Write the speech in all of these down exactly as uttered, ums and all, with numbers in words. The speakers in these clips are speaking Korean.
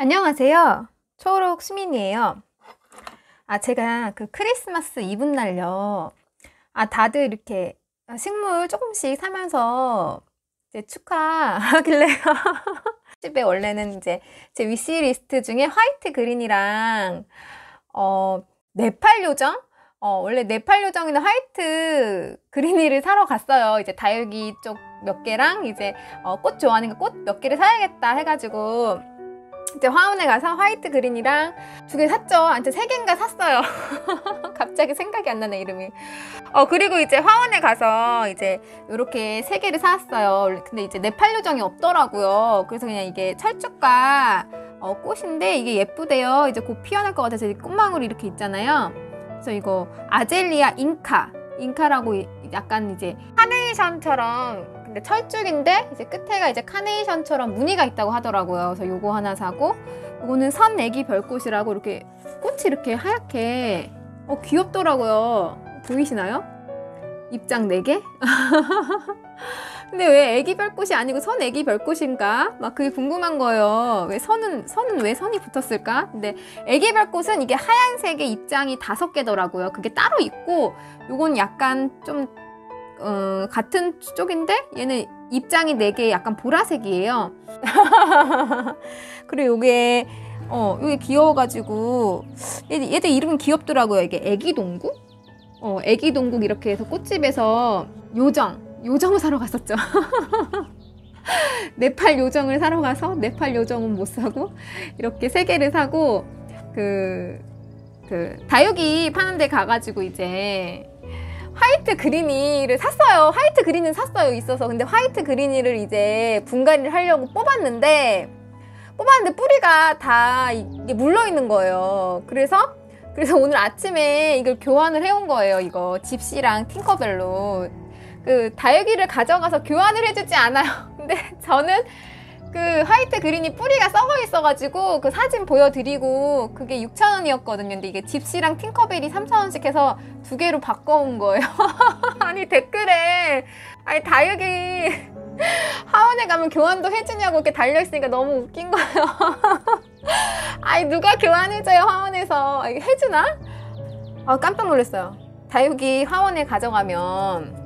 안녕하세요. 초록 수민이에요. 아, 제가 그 크리스마스 이브날요. 아, 다들 이렇게 식물 조금씩 사면서 이제 축하하길래요. 집에 원래는 이제 제 위시리스트 중에 화이트 그린이랑 어, 네팔 요정? 어, 원래 네팔 요정이나 화이트 그린이를 사러 갔어요. 이제 다육이 쪽 몇 개랑 이제 어, 꽃 좋아하니까 꽃 몇 개를 사야겠다 해가지고 이제 화원에 가서 화이트 그린이랑 두 개 샀죠. 아무튼 세 개인가 샀어요. 갑자기 생각이 안 나네, 이름이. 어, 그리고 이제 화원에 가서 이제 이렇게 세 개를 사왔어요. 근데 이제 네팔 요정이 없더라고요. 그래서 그냥 이게 철쭉과 어, 꽃인데 이게 예쁘대요. 이제 곧 피어날 것 같아서 꽃망울이 이렇게 있잖아요. 그래서 이거 아젤리아 잉카. 잉카라고 약간 이제 카네이션처럼 근데 철쭉인데 이제 끝에가 이제 카네이션처럼 무늬가 있다고 하더라고요. 그래서 요거 하나 사고, 요거는 선애기 별꽃이라고 이렇게 꽃이 이렇게 하얗게 어 귀엽더라고요. 보이시나요? 입장 네 개? 근데 왜 애기 별꽃이 아니고 선애기 별꽃인가? 막 그게 궁금한 거예요. 왜 선은 선은 왜 선이 붙었을까? 근데 애기 별꽃은 이게 하얀색의 입장이 다섯 개더라고요. 그게 따로 있고, 요건 약간 좀 어, 같은 쪽인데 얘는 입장이 네 개 약간 보라색이에요. 그리고 요게 어, 요게 귀여워가지고 얘들, 얘들 이름은 귀엽더라고요. 이게 애기동국? 어, 애기동국 이렇게 해서 꽃집에서 요정 요정을 사러 갔었죠. 네팔 요정을 사러 가서 네팔 요정은 못 사고 이렇게 세 개를 사고 그, 그 다육이 파는 데 가가지고 이제 화이트 그린이를 샀어요. 화이트 그린은 샀어요. 있어서. 근데 화이트 그린이를 이제 분갈이를 하려고 뽑았는데 뽑았는데 뿌리가 다 이게 물러 있는 거예요. 그래서 그래서 오늘 아침에 이걸 교환을 해온 거예요. 이거 집시랑 팅커벨로 그 다육이를 가져가서 교환을 해주지 않아요. 근데 저는 그 화이트 그린이 뿌리가 썩어 있어가지고 그 사진 보여드리고 그게 육천 원이었거든요. 근데 이게 집시랑 팅커벨이 삼천 원씩 해서 두 개로 바꿔온 거예요. 아니 댓글에 아니 다육이 하원에 가면 교환도 해주냐고 이렇게 달려있으니까 너무 웃긴 거예요. 아니 누가 교환해줘요 하원에서. 아, 해주나? 아 깜짝 놀랐어요. 다육이 하원에 가져가면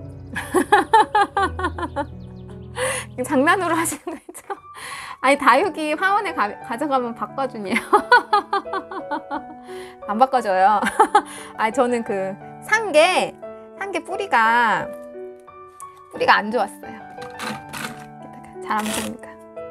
장난으로 하시는 거죠? 아니 다육이 화원에 가, 가져가면 바꿔주네요. 안 바꿔줘요. 아니 저는 그 산 게 산 게 뿌리가 뿌리가 안 좋았어요. 잘 안 보이니까.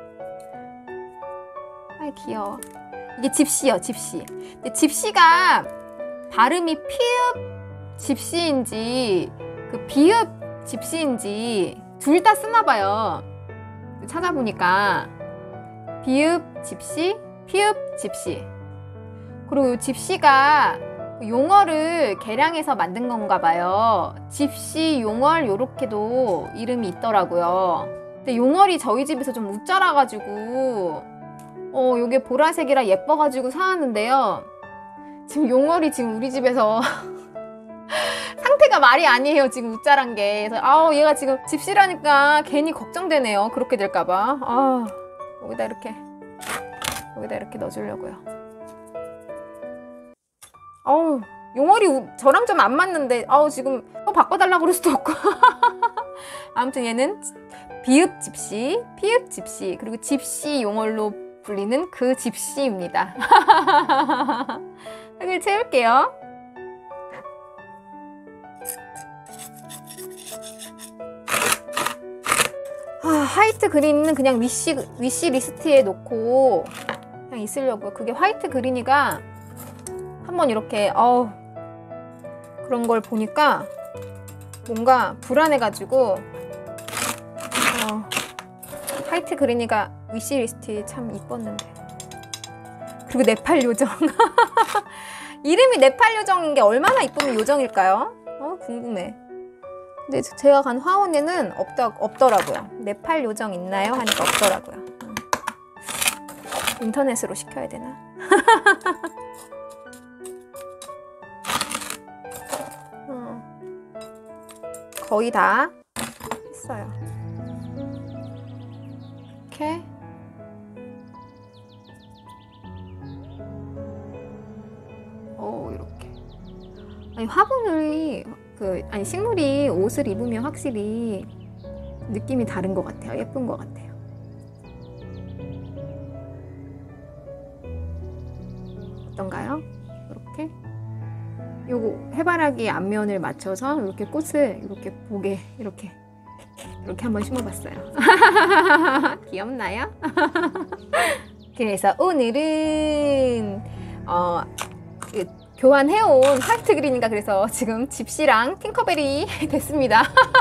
아이 귀여워. 이게 집시요, 집시. 근데 집시가 발음이 피읍 집시인지 그 비읍 집시인지 둘 다 쓰나 봐요. 찾아보니까 비읍 집시, 피읍 집시. 그리고 이 집시가 용어를 개량해서 만든 건가 봐요. 집시, 용얼 요렇게도 이름이 있더라고요. 근데 용얼이 저희 집에서 좀 웃자라가지고 어 요게 보라색이라 예뻐가지고 사왔는데요. 지금 용얼이 지금 우리 집에서 상태가 말이 아니에요. 지금 웃자란 게. 그래서 아우 얘가 지금 집시라니까 괜히 걱정되네요. 그렇게 될까봐. 아 여기다 이렇게 여기다 이렇게 넣어주려고요. 아우 용얼이 우, 저랑 좀 안 맞는데 아우 지금 또 바꿔달라고 그럴 수도 없고. 아무튼 얘는 비읍 집시, 피읍 집시, 그리고 집시 용얼로 불리는 그 집시입니다. 여기 채울게요. 아, 화이트 그린은 그냥 위시, 위시 리스트에 놓고 그냥 있으려고요. 그게 화이트 그린이가 한번 이렇게 어우 그런 걸 보니까 뭔가 불안해가지고 어, 화이트 그린이가 위시 리스트에 참 이뻤는데. 그리고 네팔 요정. 이름이 네팔 요정인 게 얼마나 이쁜 요정일까요? 어, 궁금해. 근데 제가 간 화원에는 없다, 없더라고요. 네팔 요정 있나요? 하니까 없더라고요. 인터넷으로 시켜야 되나? 어. 거의 다 했어요. 이렇게 아니 화분이 그 아니 식물이 옷을 입으면 확실히 느낌이 다른 것 같아요. 예쁜 것 같아요. 어떤가요? 이렇게 요거 해바라기 앞면을 맞춰서 이렇게 꽃을 이렇게 보게 이렇게 이렇게 한번 심어봤어요. 귀엽나요? 그래서 오늘은 어, 교환해온 화이트 그린인가 그래서 지금 집시랑 팅커벨이 됐습니다.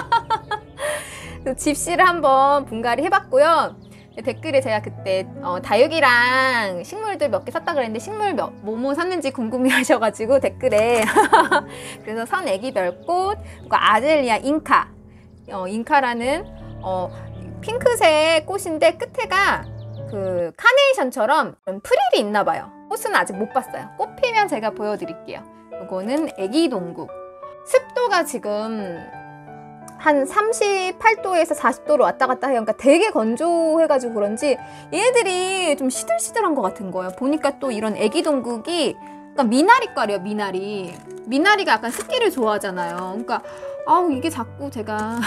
집시를 한번 분갈이 해봤고요. 댓글에 제가 그때 어, 다육이랑 식물들 몇 개 샀다 그랬는데 식물 몇, 뭐뭐 샀는지 궁금해 하셔가지고 댓글에 그래서 선 애기별꽃 그리고 아젤리아 잉카 어, 잉카라는 어, 핑크색 꽃인데 끝에가 그 카네이션처럼 프릴이 있나 봐요. 꽃은 아직 못 봤어요. 꽃 피면 제가 보여드릴게요. 이거는 애기 동국. 습도가 지금 한 삼십팔 도에서 사십 도로 왔다 갔다 해요. 그러니까 되게 건조해가지고 그런지 얘네들이 좀 시들시들한 것 같은 거예요. 보니까 또 이런 애기 동국이 그러니까 미나리과래요. 미나리. 미나리가 약간 습기를 좋아하잖아요. 그러니까 아우 이게 자꾸 제가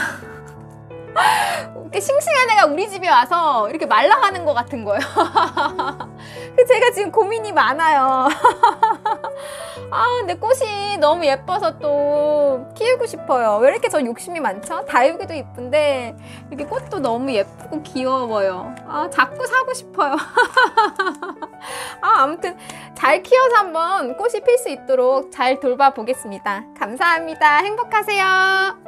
이렇게 싱싱한 애가 우리 집에 와서 이렇게 말라가는 것 같은 거예요. 그래서 제가 지금 고민이 많아요. 아 근데 꽃이 너무 예뻐서 또 키우고 싶어요. 왜 이렇게 저 욕심이 많죠? 다육이도 예쁜데 이렇게 꽃도 너무 예쁘고 귀여워요. 아 자꾸 사고 싶어요. 아 아무튼 잘 키워서 한번 꽃이 필 수 있도록 잘 돌봐보겠습니다. 감사합니다. 행복하세요.